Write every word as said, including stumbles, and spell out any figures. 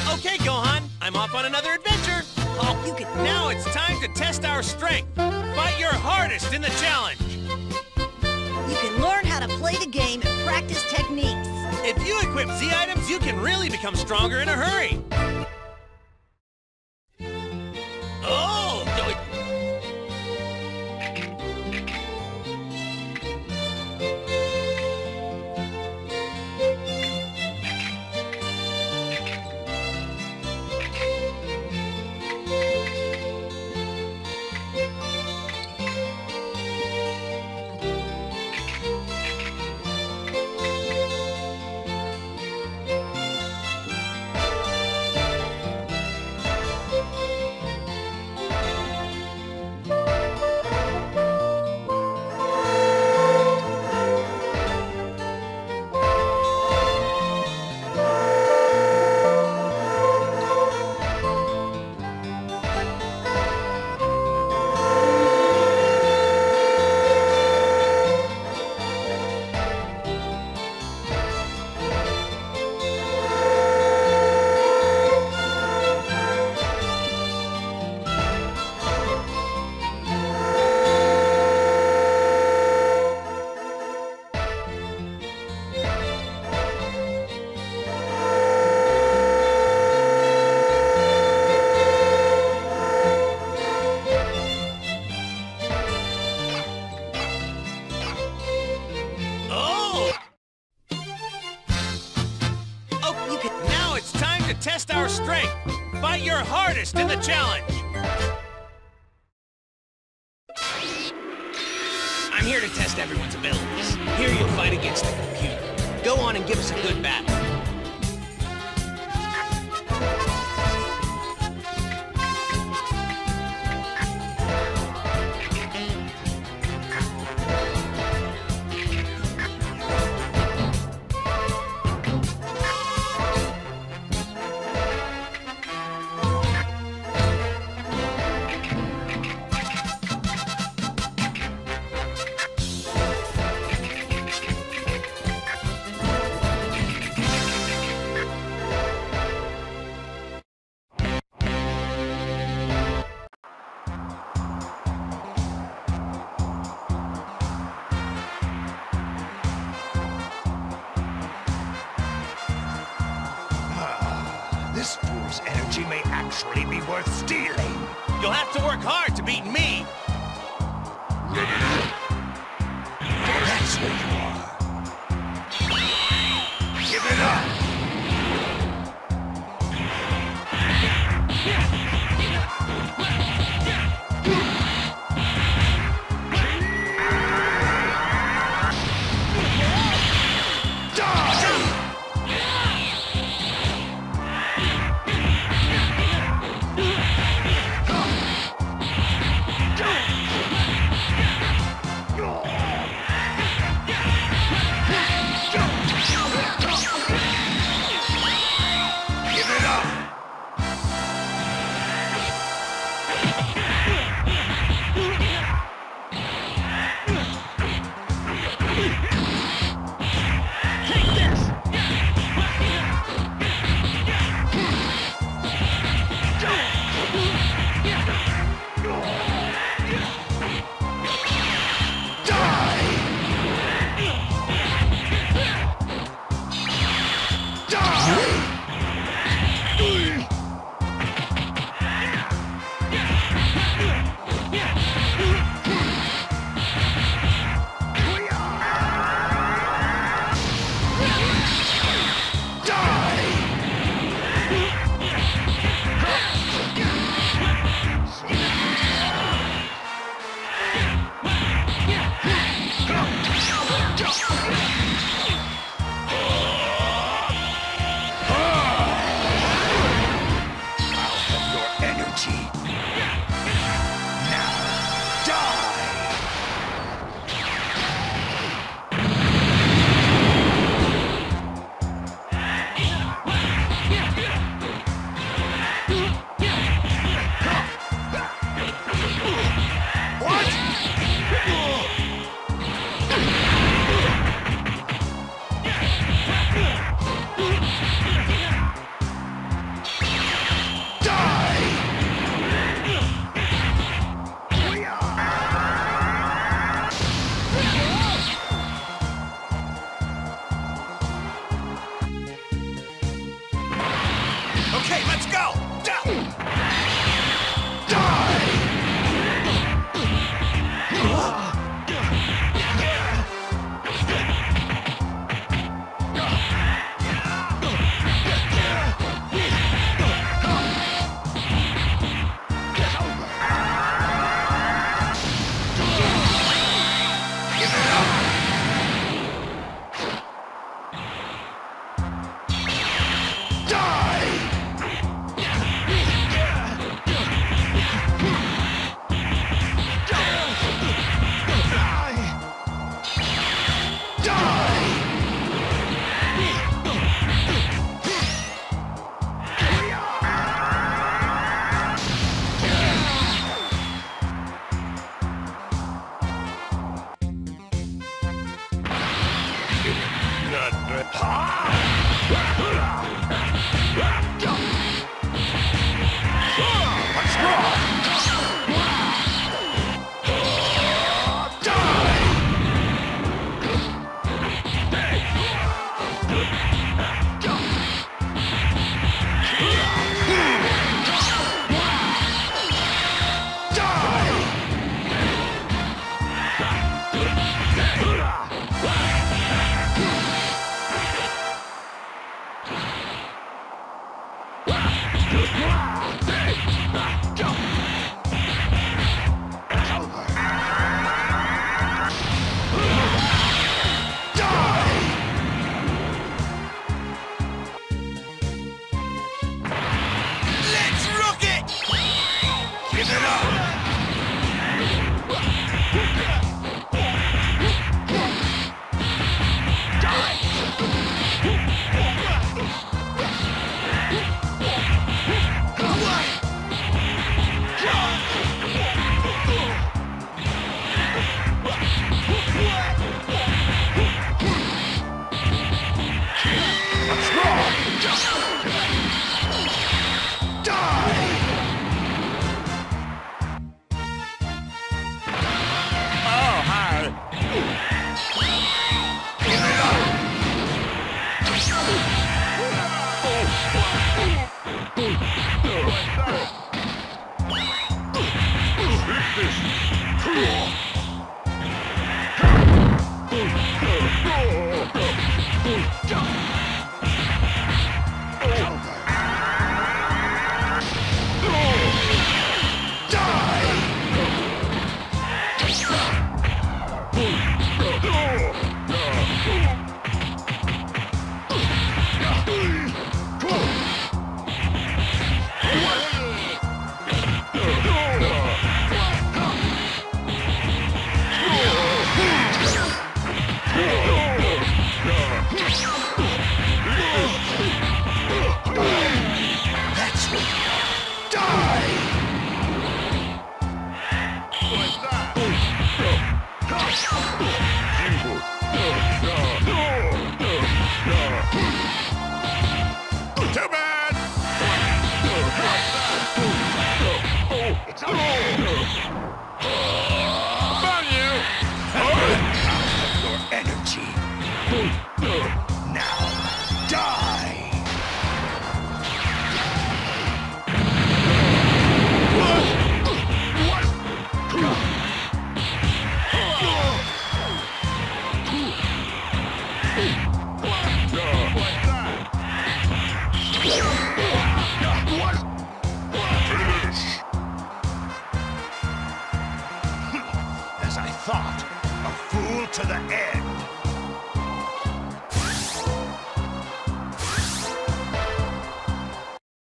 Okay, Gohan, I'm off on another adventure. Oh, you can... Now it's time to test our strength. Fight your hardest in the challenge. You can learn how to play the game and practice techniques. If you equip Z items, you can really become stronger in a hurry. Oh! do it- Test our strength. Fight your hardest in the challenge. I'm here to test everyone's abilities. Here you'll fight against the computer. Go on and give us a good battle. This fool's energy may actually be worth stealing. You'll have to work hard to beat me. That's where you are. Give it up! Okay, let's go! Die! Die! As I thought, a fool to the end.